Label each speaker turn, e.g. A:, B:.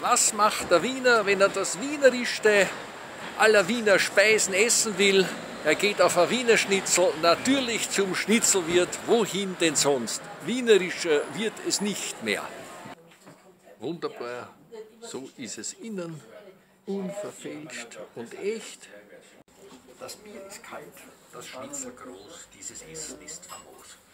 A: Was macht der Wiener, wenn er das Wienerischste aller Wiener Speisen essen will? Er geht auf ein Wiener Schnitzel, natürlich zum Schnitzelwirt, wohin denn sonst? Wienerischer wird es nicht mehr. Wunderbar, so ist es innen, unverfälscht und echt. Das Bier ist kalt, das Schnitzel groß, dieses Essen ist famos.